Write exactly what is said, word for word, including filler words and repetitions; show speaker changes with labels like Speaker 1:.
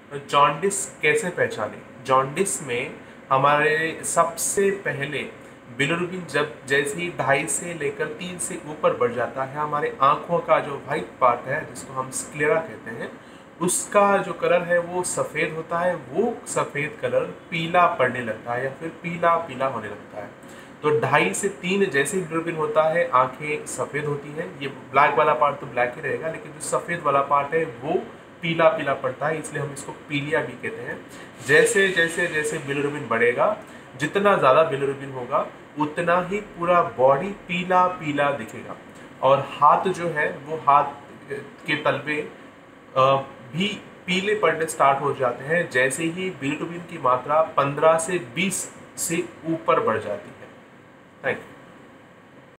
Speaker 1: Jaundice कैसे पहचाने? Jaundice में हमारे सबसे पहले बिलिरुबिन जब जैसे ही ढाई से लेकर तीन से ऊपर बढ़ जाता है, हमारे आंखों का जो व्हाइट पार्ट है जिसको हम स्क्लेरा कहते हैं, उसका जो कलर है वो सफ़ेद होता है। वो सफ़ेद कलर पीला पड़ने लगता है या फिर पीला पीला होने लगता है। तो ढाई से तीन जैसे ही बिलिरुबिन होता है, आंखें सफ़ेद होती हैं। ये ब्लैक वाला पार्ट तो ब्लैक ही रहेगा, लेकिन जो सफ़ेद वाला पार्ट है वो पीला पीला पड़ता है, इसलिए हम इसको पीलिया भी कहते हैं। जैसे जैसे जैसे बिलिरुबिन बढ़ेगा, जितना ज़्यादा बिलिरुबिन होगा उतना ही पूरा बॉडी पीला पीला दिखेगा। और हाथ जो है वो हाथ के तलवे भी पीले पड़ने स्टार्ट हो जाते हैं जैसे ही बिलिरुबिन की मात्रा पंद्रह से बीस से ऊपर बढ़ जाती है। Thank you.